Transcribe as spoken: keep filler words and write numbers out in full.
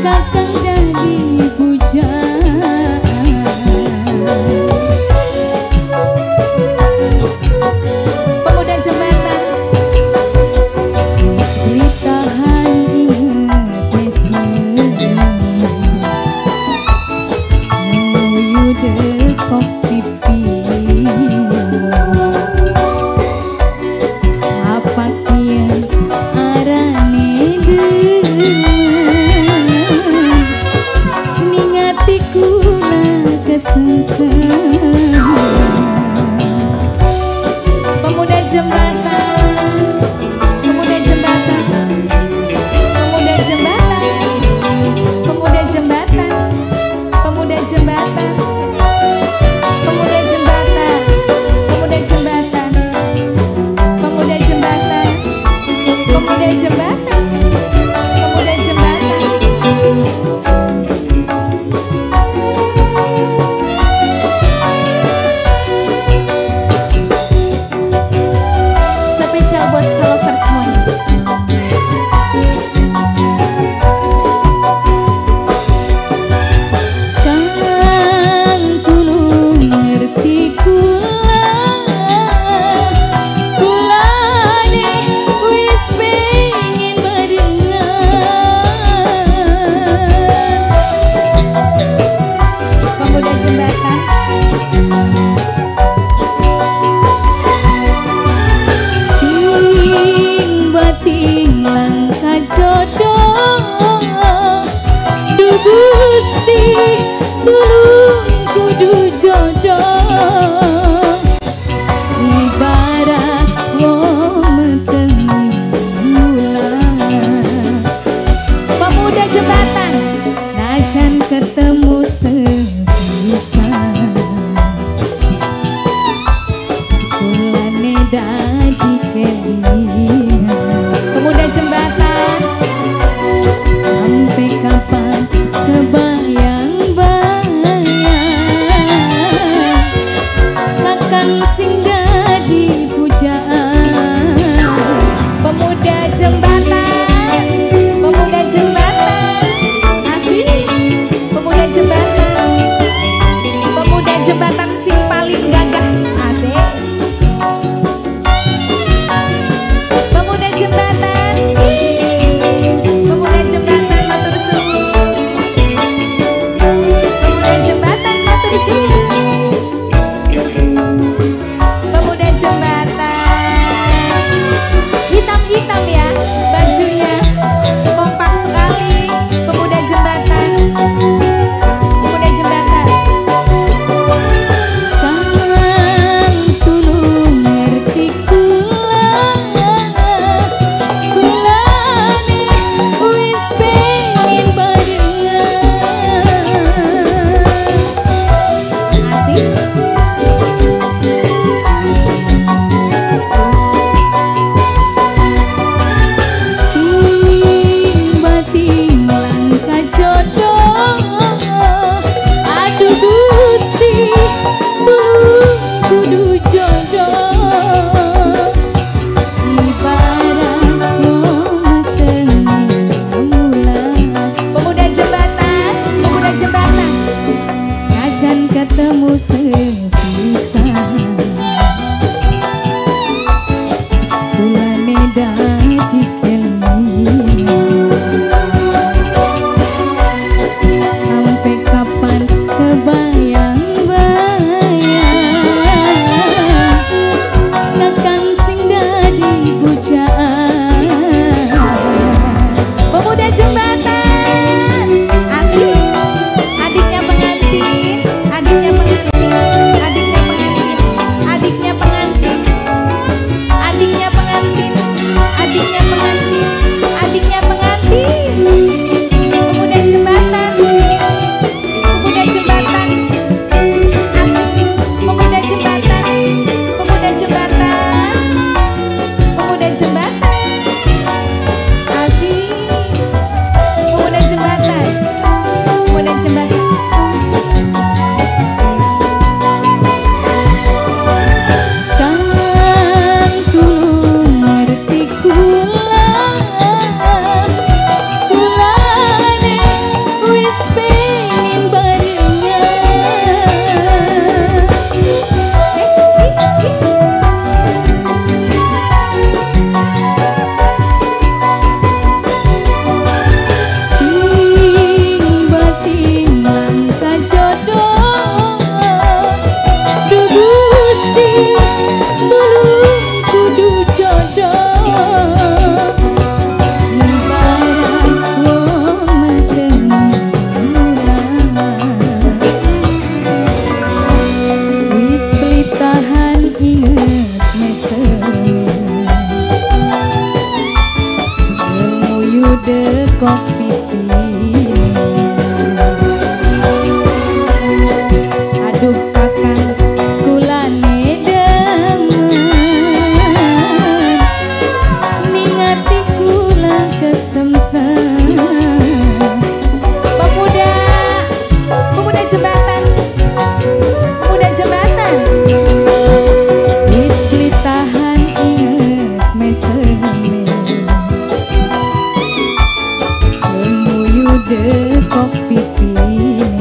kakang dari bujang. Pemuda jembatan istri tahan inget mesem nguyu dekok pipi apa kian arane demen ningati kula kesensem. Pemuda jembatan, pemuda jembatan, pemuda jembatan, pemuda jembatan, pemuda jembatan, pemuda jembatan, pemuda jembatan, pemuda jembatan, pemuda jembatan, pemuda jembatan. Spesial buat selover semuanya. Kang tulung ngerti kula, kulane wis pengen barengan. Pemuda jembatan, bating langkah jodoh du Gusti tulung kudu jodoh ibarat wong bulan. Pemuda jembatan najan ketemu sepisan kulane dadi kelingan. Pemuda jembatan sampai kapan kebayang-bayang kakang sing dadi pujaan. Pemuda jembatan, pemuda jembatan asih, pemuda jembatan, pemuda jembatan sing paling gagah asih. Pemuda jembatan, pemuda jembatan matur suwun, pemuda jembatan matur suwun, pemuda jembatan hitam-hitam ya bajunya, kompak sekali. Pemuda jembatan, pemuda jembatan. Kang tulung ngerti kula, kulane wis pengen barengan. Asik. Bating langkah jodoh, aduh Gusti tulung kudu jodoh ibarat wong tengah. Pemuda jembatan, pemuda jembatan najan ketemu sepisan kulane dadi kelingan. Sampai kapan kebayang-bayang kakang sing dadi pujaan. Pemuda jembatan asik, adiknya pengantin, adiknya pengantin. pipi